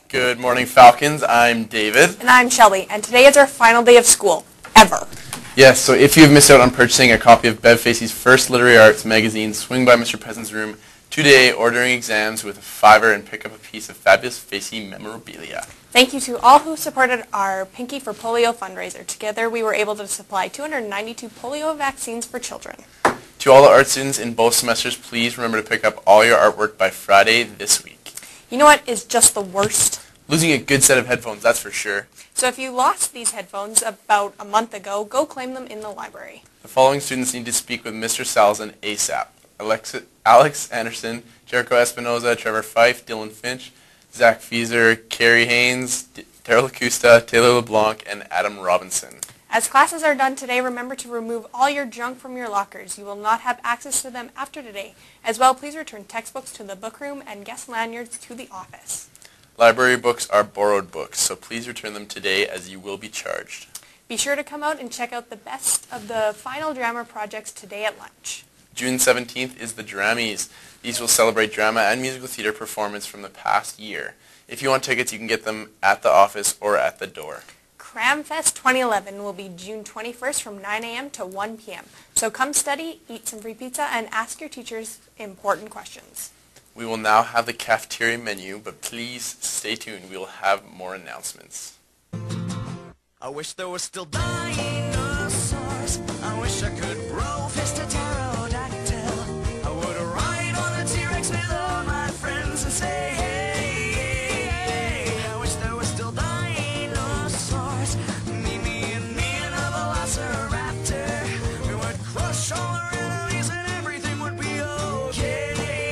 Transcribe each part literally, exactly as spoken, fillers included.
Good morning, Falcons. I'm David. And I'm Shelby, and today is our final day of school, ever. Yes, so if you've missed out on purchasing a copy of Bev Facey's first literary arts magazine, swing by Mister Present's room today or during exams with a fiver and pick up a piece of fabulous Facey memorabilia. Thank you to all who supported our Pinky for Polio fundraiser. Together, we were able to supply two hundred ninety-two polio vaccines for children. To all the art students in both semesters, please remember to pick up all your artwork by Friday this week. You know what is just the worst? Losing a good set of headphones, that's for sure. So if you lost these headphones about a month ago, go claim them in the library. The following students need to speak with Mister Salzan ASAP. Alex, Alex Anderson, Jericho Espinoza, Trevor Fife, Dylan Finch, Zach Fieser, Carrie Haynes, Daryl Acosta, Taylor LeBlanc, and Adam Robinson. As classes are done today, remember to remove all your junk from your lockers. You will not have access to them after today. As well, please return textbooks to the book room and guest lanyards to the office. Library books are borrowed books, so please return them today as you will be charged. Be sure to come out and check out the best of the final drama projects today at lunch. June seventeenth is the Drammies. These will celebrate drama and musical theater performance from the past year. If you want tickets, you can get them at the office or at the door. Cramfest twenty eleven will be June twenty-first from nine a m to one p m So come study, eat some free pizza, and ask your teachers important questions. We will now have the cafeteria menu, but please stay tuned. We will have more announcements. I wish there were still dinosaurs. I wish I could roll fist a pterodactyl. I would ride on a T-Rex with all my friends and say, hey, hey, hey. I wish there were still dinosaurs. Meet me and me and a velociraptor. We would crush all our enemies and everything would be okay.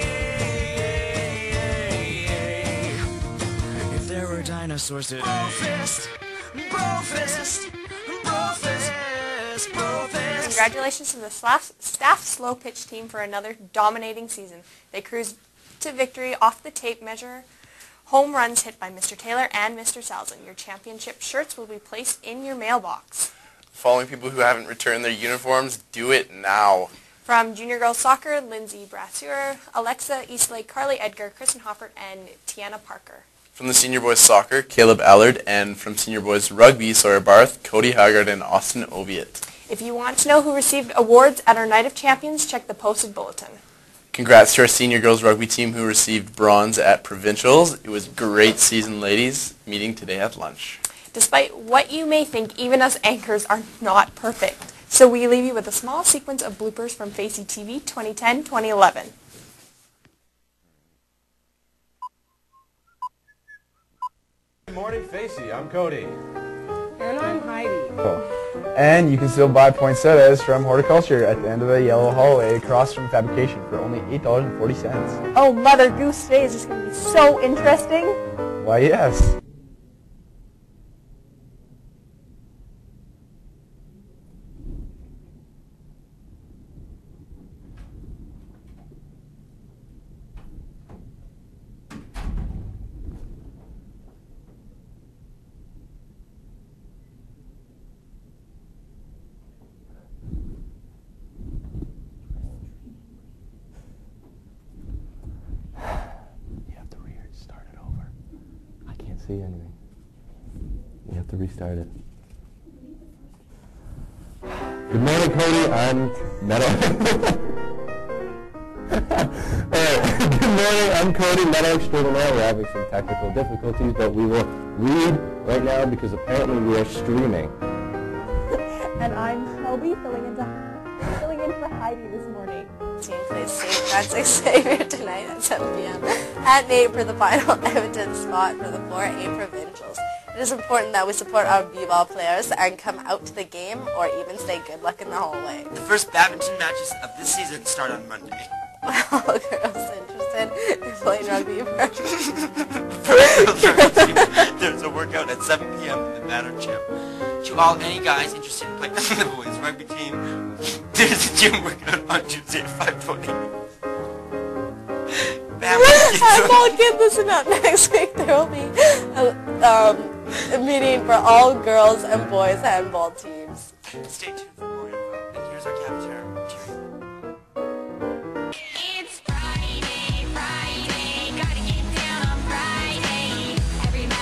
If there were dinosaurs today. Roll fist. Brofist, Brofist, Brofist. Congratulations to the staff slow pitch team for another dominating season. They cruised to victory off the tape measure. Home runs hit by Mister Taylor and Mister Salzan. Your championship shirts will be placed in your mailbox. Following people who haven't returned their uniforms, do it now. From Junior Girls Soccer, Lindsay Brasseur, Alexa Eastlake, Carly Edgar, Kristen Hoffert, and Tiana Parker. From the Senior Boys Soccer, Caleb Allard, and from Senior Boys Rugby, Sawyer Barth, Cody Haggard, and Austin Oviatt. If you want to know who received awards at our Night of Champions, check the posted bulletin. Congrats to our Senior Girls Rugby team who received bronze at Provincials. It was a great season, ladies, meeting today at lunch. Despite what you may think, even us anchors are not perfect. So we leave you with a small sequence of bloopers from Facey T V twenty ten twenty eleven. Good morning, Facey. I'm Cody. And I'm Heidi. Oh. And you can still buy poinsettias from horticulture at the end of the yellow hallway across from fabrication for only eight dollars and forty cents. Oh, Mother Goose Day is just going to be so interesting. Why, yes. See anything. You have to restart it. Good morning, Cody. I'm Meadow. Alright, good morning. I'm Cody, Meadow Extraordinaire. We're having some technical difficulties, but we will read right now because apparently we are streaming. And I'm Shelby, filling in, to, filling in for Heidi this morning. Team plays Saint Francis Xavier tonight at seven p m at eight for the final Edmonton spot for the four A Provincials. It is important that we support our b-ball players and come out to the game or even say good luck in the hallway. The first badminton matches of this season start on Monday. All girls interested in playing rugby there's a workout at seven p m in the Banner Gym. To all any guys interested in playing the boys rugby team, there's a gym workout on Tuesday at five twenty. And all kids, listen up. Next week there will be a, um, a meeting for all girls and boys handball teams. Stay tuned for more info. And here's our cafeteria. It's Friday, Friday, gotta get down on Friday. Everybody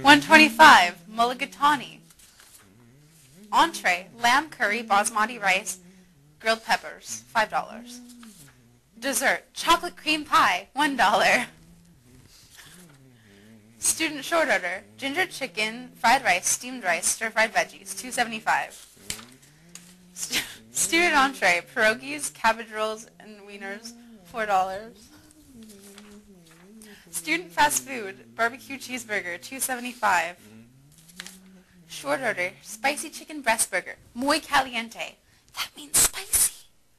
one twenty-five, mulligatawny. Entree, lamb curry, basmati rice, grilled peppers, five dollars. Dessert, chocolate cream pie, one dollar. Student short order, ginger chicken, fried rice, steamed rice, stir-fried veggies, two seventy-five. St student entree, pierogies, cabbage rolls, and wieners, four dollars. Student fast food, barbecue cheeseburger, two seventy-five. Short order, spicy chicken breast burger, muy caliente. That means spicy.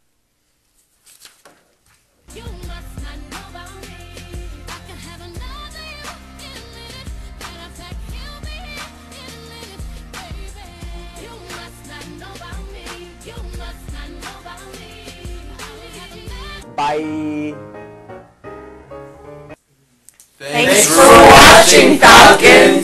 You must not know about me. I can have another you in a minute. Matter of fact, he'll be here in a minute, baby. You must not know about me. You must not know about me. I will have a man. Bye. Thanks for watching, Falcons!